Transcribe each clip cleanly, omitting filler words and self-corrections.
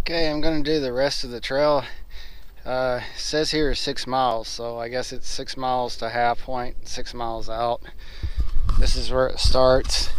Okay, I'm gonna do the rest of the trail. It says here 6 miles, so I guess it's 6 miles to Half Point, 6 miles out. This is where it starts.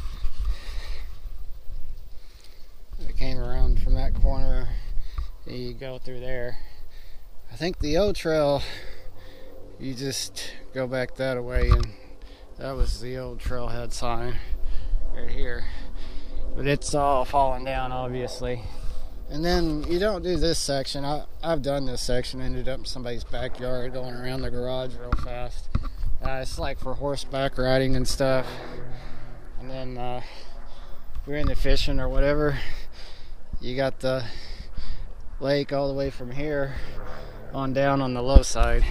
I came around from that corner, and you go through there. I think the old trail, you just go back that way, and that was the old trailhead sign right here. But it's all falling down, obviously. And then you don't do this section. I've done this section, ended up in somebody's backyard going around the garage real fast. It's like for horseback riding and stuff. And then if you're into fishing or whatever, you got the lake all the way from here on down on the low side.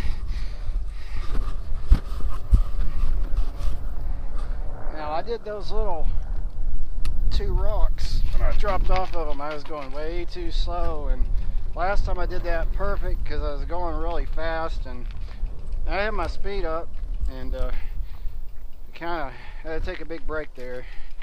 Now I did those little 2 rocks. When I dropped off of them, I was going way too slow, and last time I did that perfect because I was going really fast, and I had my speed up, and kind of had to take a big break there.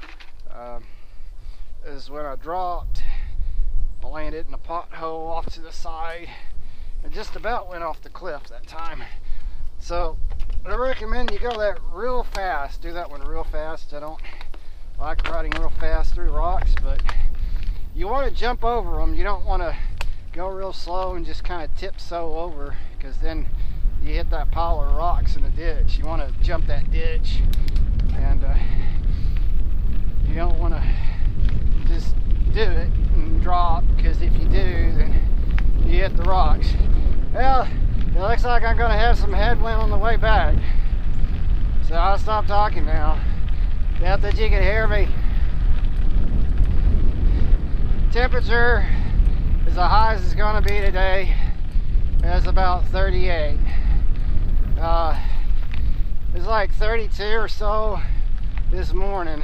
Is when I dropped, I landed in a pothole off to the side and just about went off the cliff that time. So I recommend you go that real fast. Do that one real fast. I don't like riding real fast through rocks, but you want to jump over them. You don't want to go real slow and just kind of tiptoe over, because then you hit that pile of rocks in the ditch. You want to jump that ditch, and you don't want to just do it and drop, because if you do, then you hit the rocks. Well, it looks like I'm going to have some headwind on the way back, so I'll stop talking now. Doubt that you can hear me. Temperature is the highest it's going to be today. It's about 38. It's like 32 or so this morning.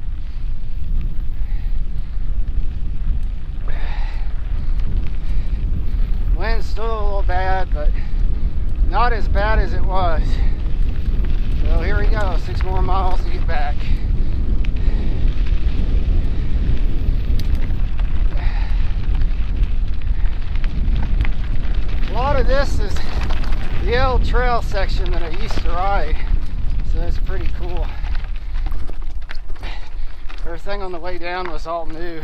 Wind's still a little bad, but not as bad as it was. So here we go, 6 more miles to get back. A lot of this is the old trail section that I used to ride, so that's pretty cool. Everything on the way down was all new.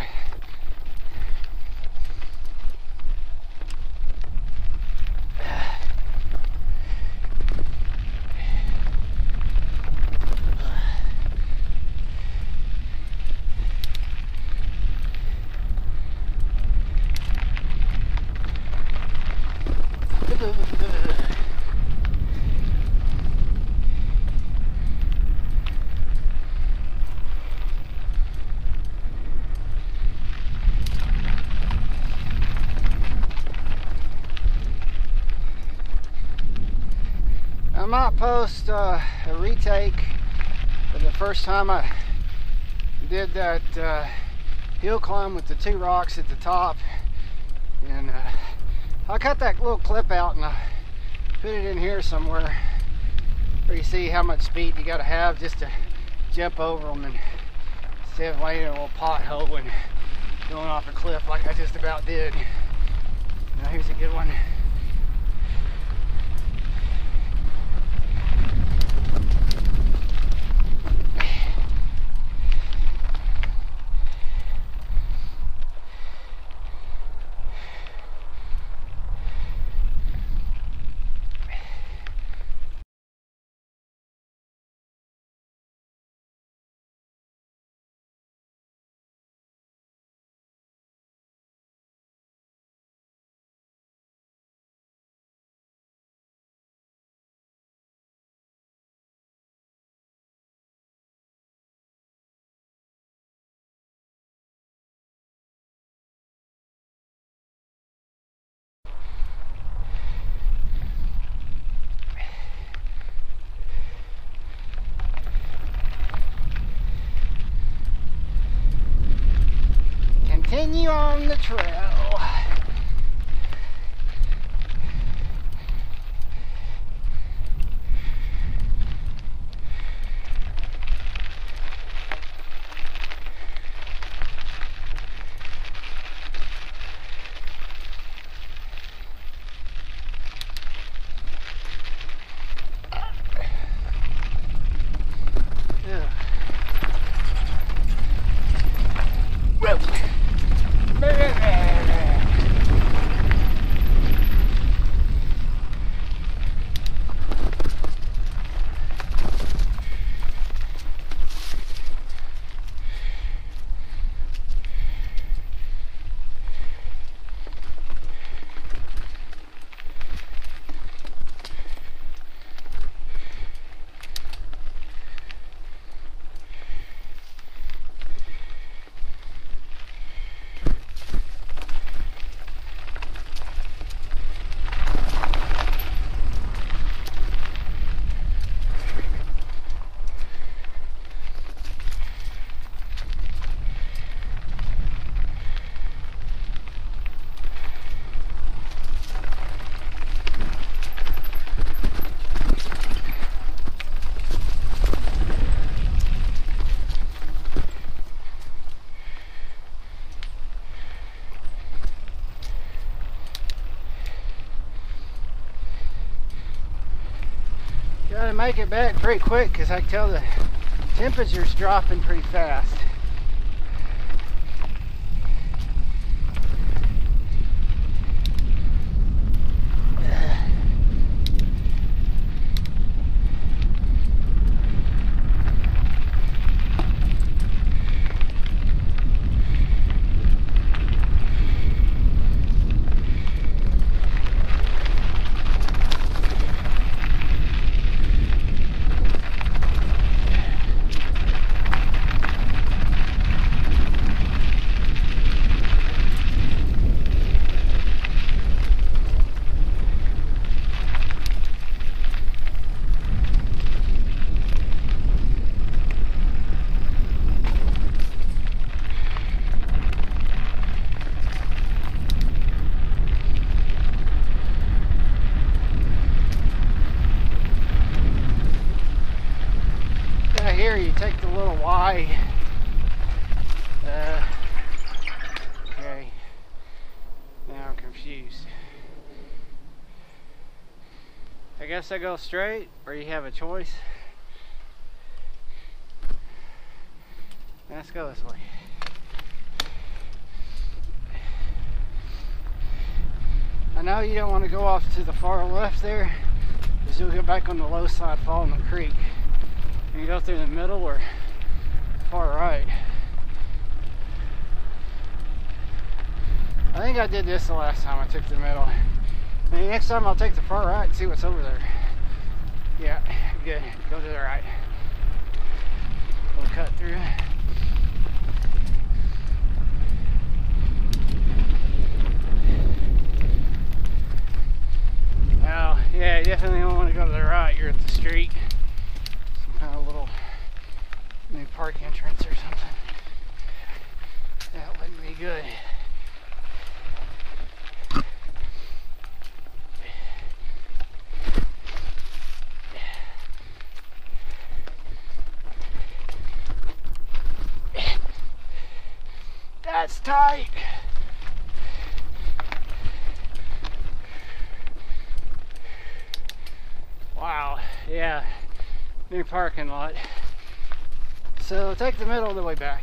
I might post a retake of the first time I did that hill climb with the 2 rocks at the top, and I cut that little clip out and I put it in here somewhere where you see how much speed you got to have just to jump over them, and instead of laying in a little pothole and going off a cliff like I just about did. Now here's a good one. Continue on the trail. make it back pretty quick because I can tell the temperature's dropping pretty fast. Here you take the little Y. Okay. Now I'm confused. I guess I go straight, or you have a choice. Let's go this way. I know you don't want to go off to the far left there, because you'll get back on the low side following the creek. You go through the middle or far right. I think I did this the last time I took the middle. Maybe next time I'll take the far right and see what's over there. Yeah, good. Go to the right. We'll cut through. Oh, yeah, you definitely don't want to go to the right. You're at the street. Kind of little new park entrance or something. That wouldn't be good. That's tight. Wow, yeah. New parking lot. So take the middle of the way back.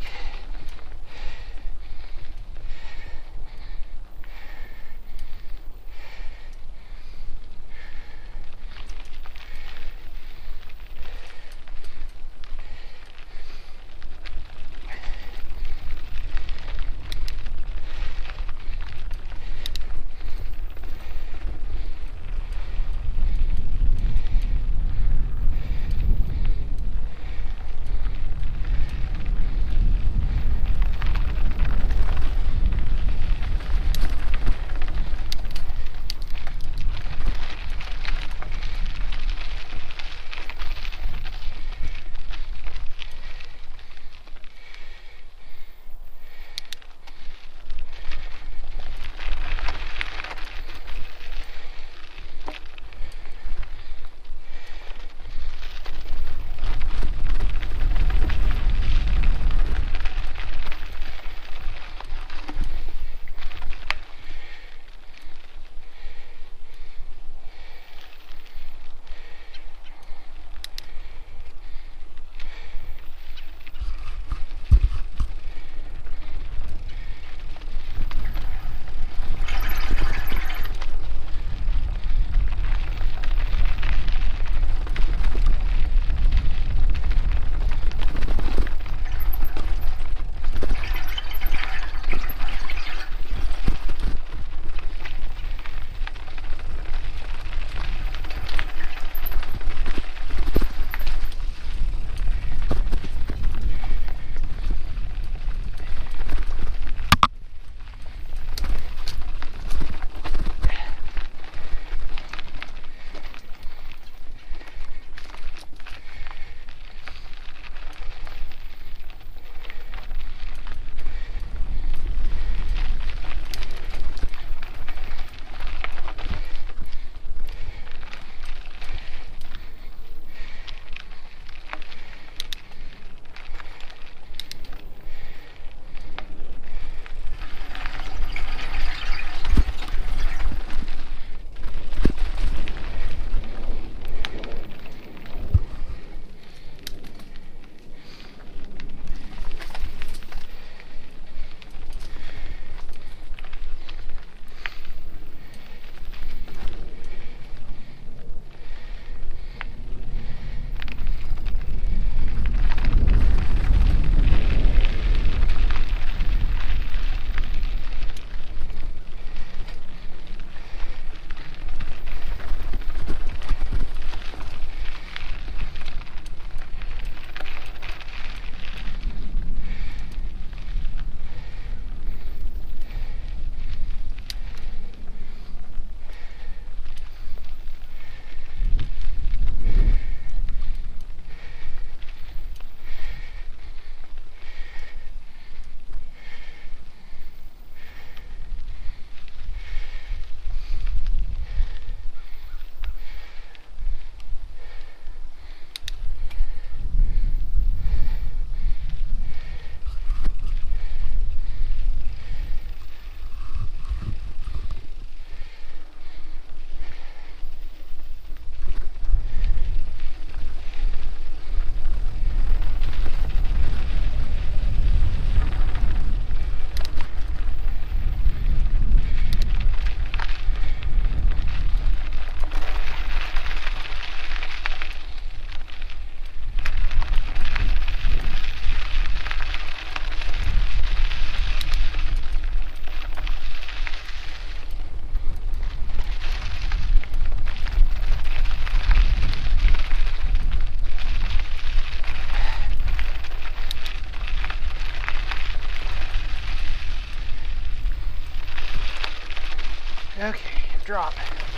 Okay, drop.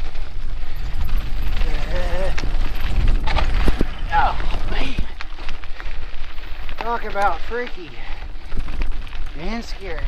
Oh, man. Talk about freaky and scary.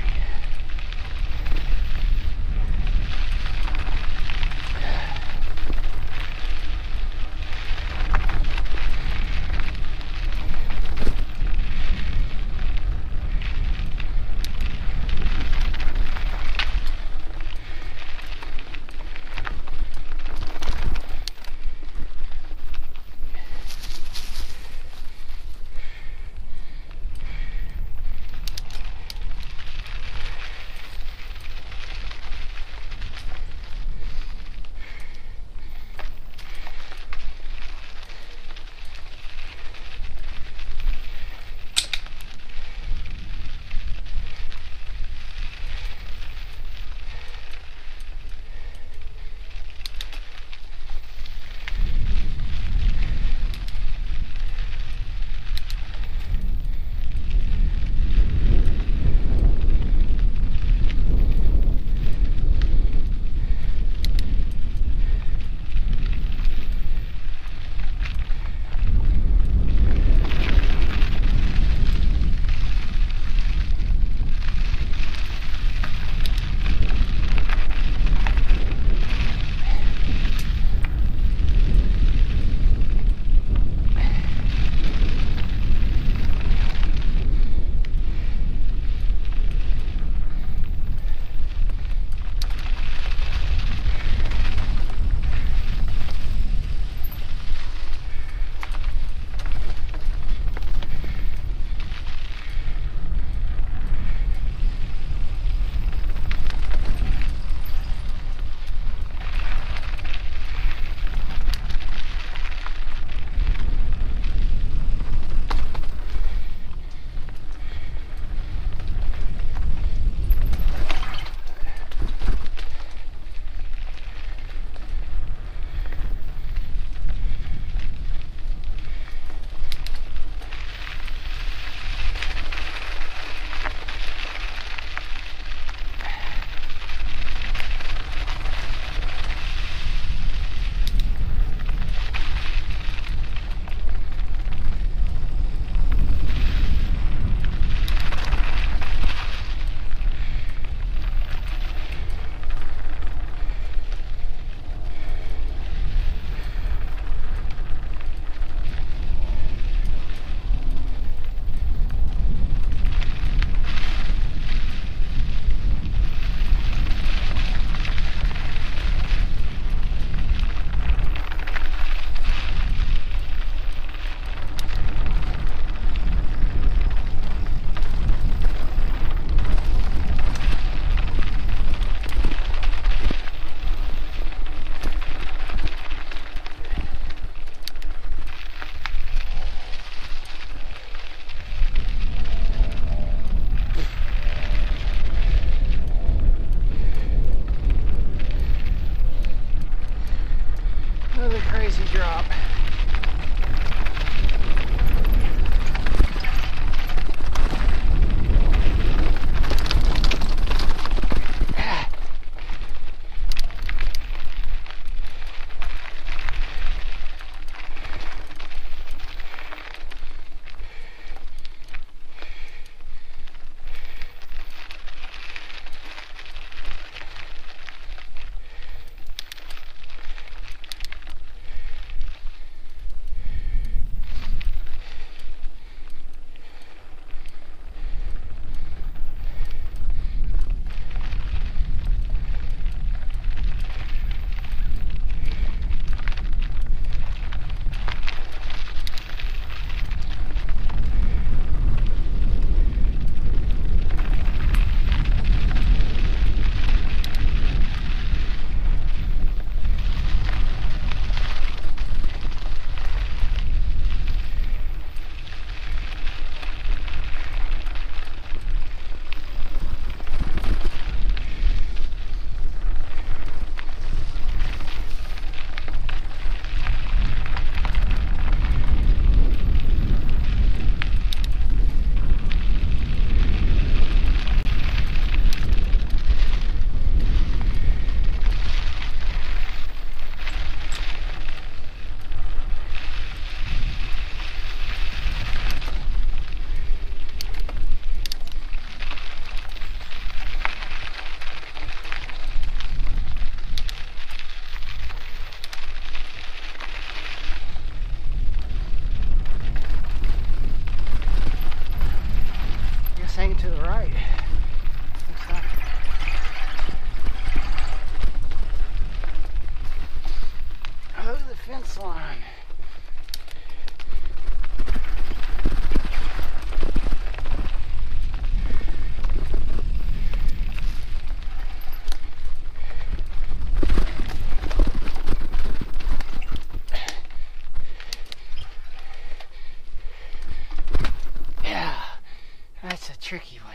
tricky one.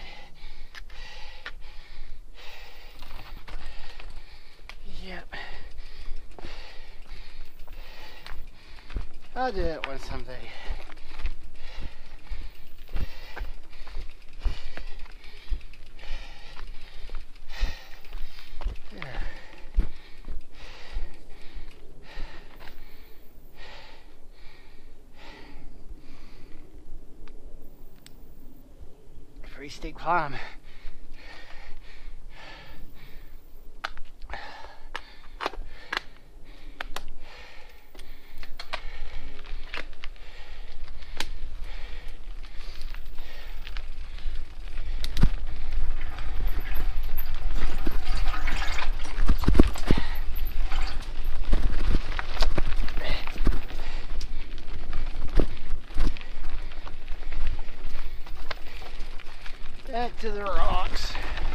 Yep. I'll do that one someday. Yeah. Pretty steep climb. Back to the rocks.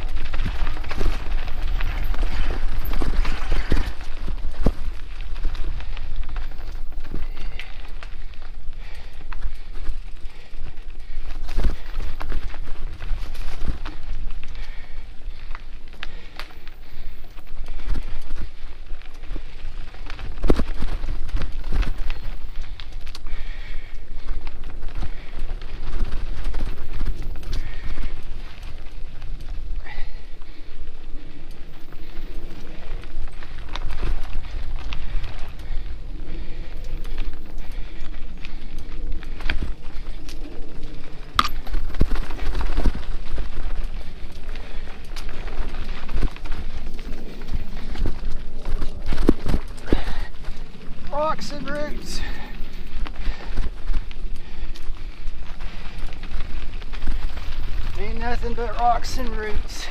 Rocks and roots. Ain't nothing but rocks and roots.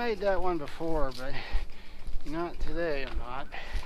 made that one before, but not today I'm not.